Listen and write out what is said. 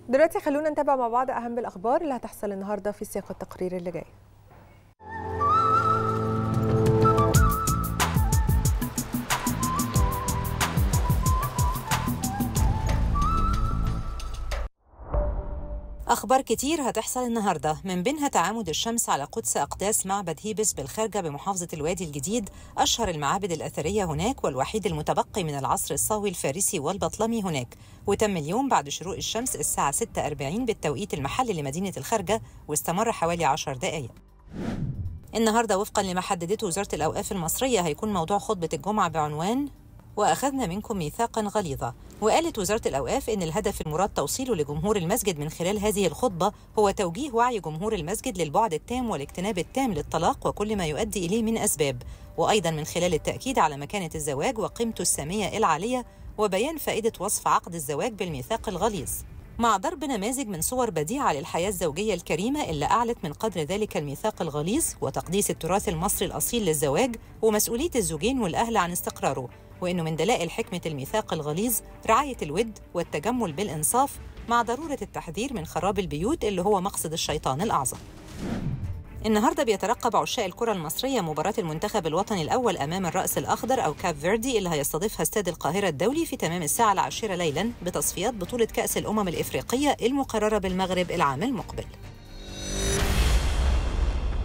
دلوقتي خلونا نتابع مع بعض أهم الأخبار اللي هتحصل النهاردة في سياق التقرير اللي جاي. أخبار كتير هتحصل النهاردة، من بينها تعامد الشمس على قدس أقداس معبد هيبس بالخارجة بمحافظة الوادي الجديد، أشهر المعابد الأثرية هناك والوحيد المتبقي من العصر الصاوي الفارسي والبطلمي هناك، وتم اليوم بعد شروق الشمس الساعة 6:40 بالتوقيت المحلي لمدينة الخارجة، واستمر حوالي 10 دقائق. النهاردة وفقا لما حددته وزارة الأوقاف المصرية هيكون موضوع خطبة الجمعة بعنوان وأخذنا منكم ميثاقا غليظا. وقالت وزارة الأوقاف إن الهدف المراد توصيله لجمهور المسجد من خلال هذه الخطبة هو توجيه وعي جمهور المسجد للبعد التام والاجتناب التام للطلاق وكل ما يؤدي إليه من أسباب، وأيضا من خلال التأكيد على مكانة الزواج وقيمته السامية العالية وبيان فائدة وصف عقد الزواج بالميثاق الغليظ، مع ضرب نماذج من صور بديعة للحياة الزوجية الكريمة اللي أعلت من قدر ذلك الميثاق الغليظ وتقديس التراث المصري الأصيل للزواج ومسؤولية الزوجين والأهل عن استقراره، وإنه من دلائل حكمة الميثاق الغليظ رعاية الود والتجمل بالإنصاف مع ضرورة التحذير من خراب البيوت اللي هو مقصد الشيطان الأعظم. النهارده بيترقب عشاق الكرة المصرية مباراة المنتخب الوطني الأول أمام الرأس الأخضر أو كاب فيردي اللي هيستضيفها استاد القاهرة الدولي في تمام الساعة 10 ليلاً بتصفيات بطولة كأس الأمم الإفريقية المقررة بالمغرب العام المقبل.